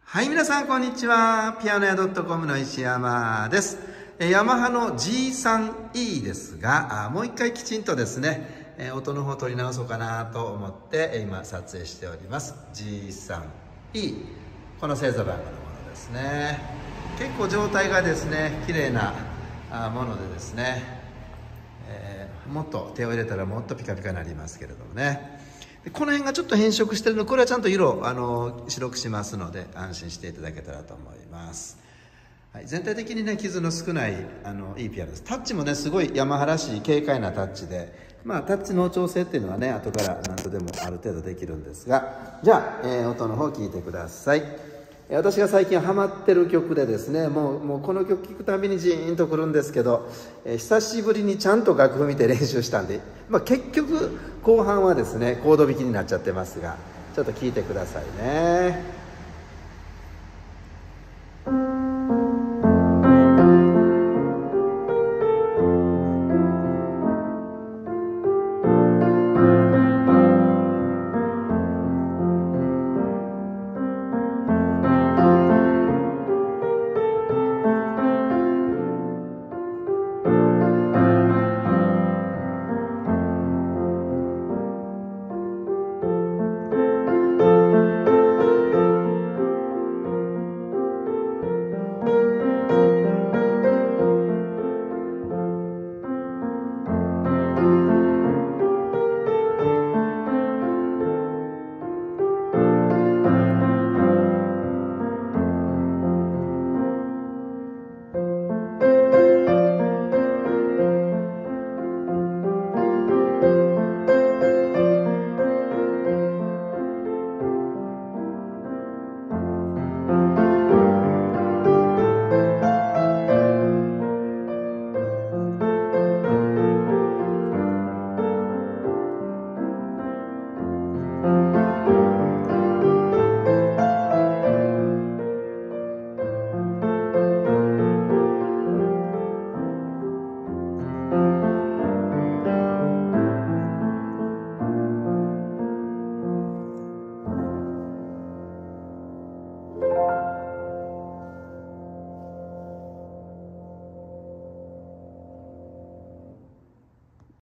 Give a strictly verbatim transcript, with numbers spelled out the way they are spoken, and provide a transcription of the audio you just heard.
はい、皆さんこんにちは。ピアノ屋 .com の石山です。ヤマハの ジースリーイー ですが、もう一回きちんとですね、音の方を取り直そうかなと思って今撮影しております。ジースリーイー、この製造番号のものですね。結構状態がですね、綺麗なものでですね、えー、もっと手を入れたらもっとピカピカになりますけれどもね。この辺がちょっと変色してるの、これはちゃんと色あの白くしますので安心していただけたらと思います。はい、全体的にね傷の少ないあのいいピアノです。タッチもねすごいヤマハらしい軽快なタッチで、まあタッチの調整っていうのはね後から何とでもある程度できるんですが、じゃあ、えー、音の方聞いてください。私が最近ハマってる曲でですね、もう、もうこの曲聴くたびにジーンとくるんですけど、えー、久しぶりにちゃんと楽譜見て練習したんで、まあ、結局後半はですねコード弾きになっちゃってますが、ちょっと聴いてくださいね。